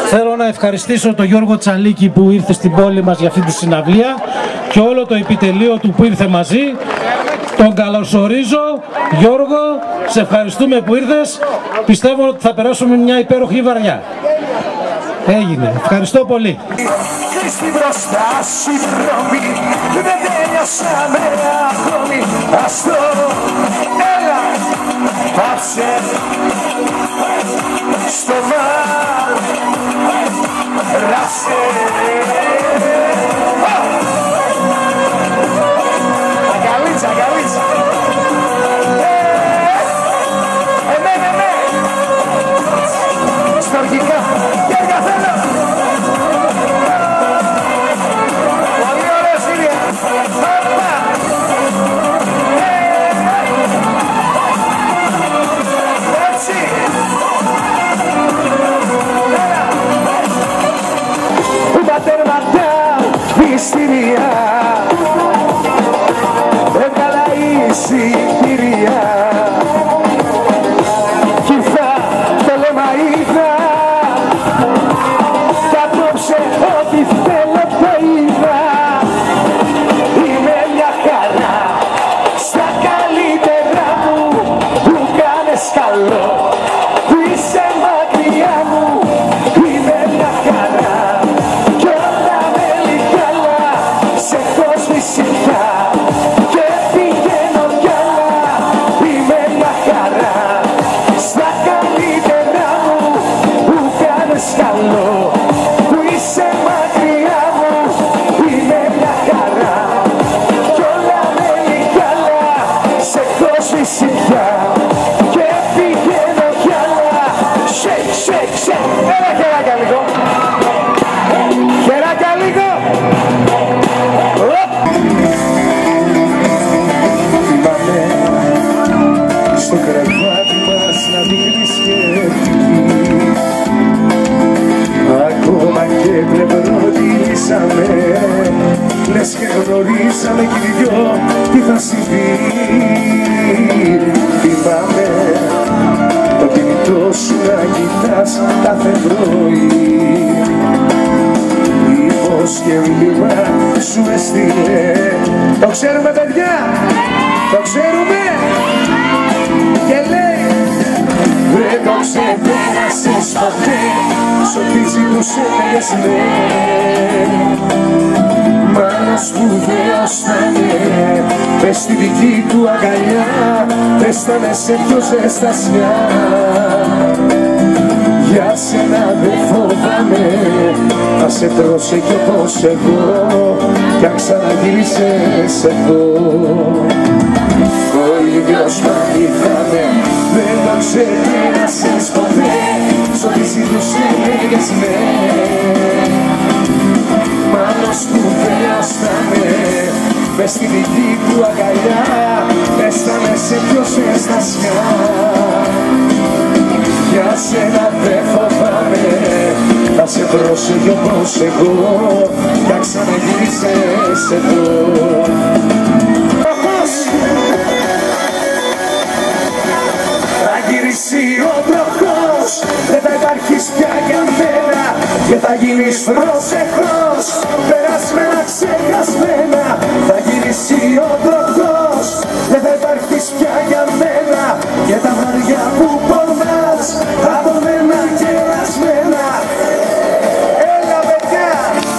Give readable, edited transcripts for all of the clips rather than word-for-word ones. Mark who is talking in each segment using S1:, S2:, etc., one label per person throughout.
S1: Θέλω να ευχαριστήσω τον Γιώργο Τσαλίκη που ήρθε στην πόλη μας για αυτή τη συναυλία και όλο το επιτελείο του που ήρθε μαζί. Τον καλωσορίζω. Γιώργο, σε ευχαριστούμε που ήρθες. Πιστεύω ότι θα περάσουμε μια υπέροχη βαριά. Έγινε. Ευχαριστώ πολύ.
S2: Στην μπροστά σου η δρόμη, δεν τέλειωσαμε ακόμη. Ας το έλα, πάψε στο βάρ, ράψε. Αγκαλίτσα, αγκαλίτσα. Ναι. Στοργικά, Γιώργα θέλω. Πιστήρια, έβγαλα εισιτήρια κι ήρθα το λέμα είδα κι απόψε ό,τι θέλω το είδα. Είμαι μια χαρά στα καλύτερα μου, μου κάνες καλό που είσαι μακριά μου. Είμαι μια χαρά και πηγαίνω κι άλλα. Είμαι μια χαρά στα καλύτερα μου, μου κάνες καλό που είσαι μακριά μου. Είμαι μια χαρά κι όλα μένει καλά. Σε έχω φυσικά και πηγαίνω κι άλλα. Shake, shake, shake. Έλα χεράκια λίγο. Χεράκια λίγο. Στο κρεβάτι μας να δίνεις σκέφτηκη, ακόμα και πλευροδίσαμε, λες και γνωρίσαμε κι οι δυο τι θα συμβεί. Θυμάμαι το κινητό σου να κοιτάς κάθε πρωί, μήπως και μήνυμα σου έστειλε. Το ξέρουμε παιδιά, το ξέρουμε. Και λέει δεν το ξεπέρασες ποτέ, σ' ό,τι ζητούσε λέγες ναι. Μάλλον σπουδαίος θα είναι, μες στη δική του αγκαλιά έστανε σε πιο ζεστασιά. Για σένα δεν φοβάμαι, θα σε πρόσεχε όπως εγώ κι αν ξαναγύρισες εδώ. Ο ίδιος μαγειθάμε, δεν το ξεπέρασες ποτέ, σ' ό,τι ζητούσε λέγες ναι. Μάλλον σπουδαίος θα είναι, μες στη δική του αγκαλιά έστανε σε πιο ζεστασιά. Για σένα δεν φοβάμαι, θα σε πρόσεχε όπως εγώ κι αν ξαναγύρισες εδώ. Θα γυρίσει ο τροχός, δεν θα υπάρχεις πια για μένα και θα γίνεις προσεχώς περασμένα ξεχασμένα. Θα γυρίσει ο τροχός, δεν θα υπάρχεις πια για μένα και τα βαριά που πονάς από μένα κερασμένα. Έλα παιδιά!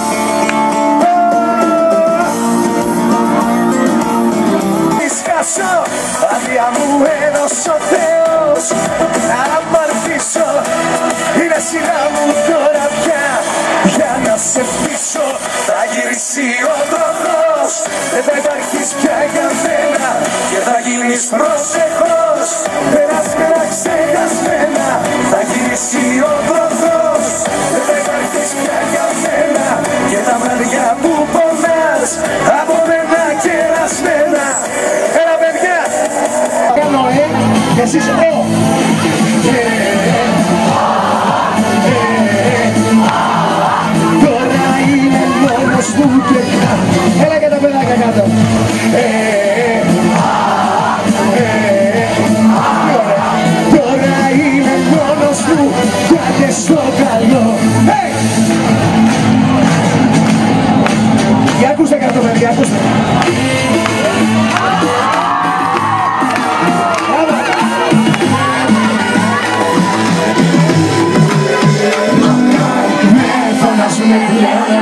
S2: Σκάσω, άδεια μου έδωσε ο Θεός να αμαρτήσω. Είναι σειρά μου τώρα πια για να σε πείσω. Θα γυρίσει ο τροχός, δεν θα υπάρχεις πια για μένα και θα γίνεις προσεχώς περασμένα ξεχασμένα. Θα γυρίσει ο τροχός, δεν θα υπάρχεις πια για μένα και τα βραδιά που πονάς από μένα κερασμένα. Έλα παιδιά! Κάνω και εσείς τώρα είναι μόνος μου και έλα και τα παιδάκια κάτω. Τώρα είναι μόνος μου, κάτε στο καλό. Hey! Για ακούστε κάτω παιδιά, ακούστε. Με φωνάζουνε πλέον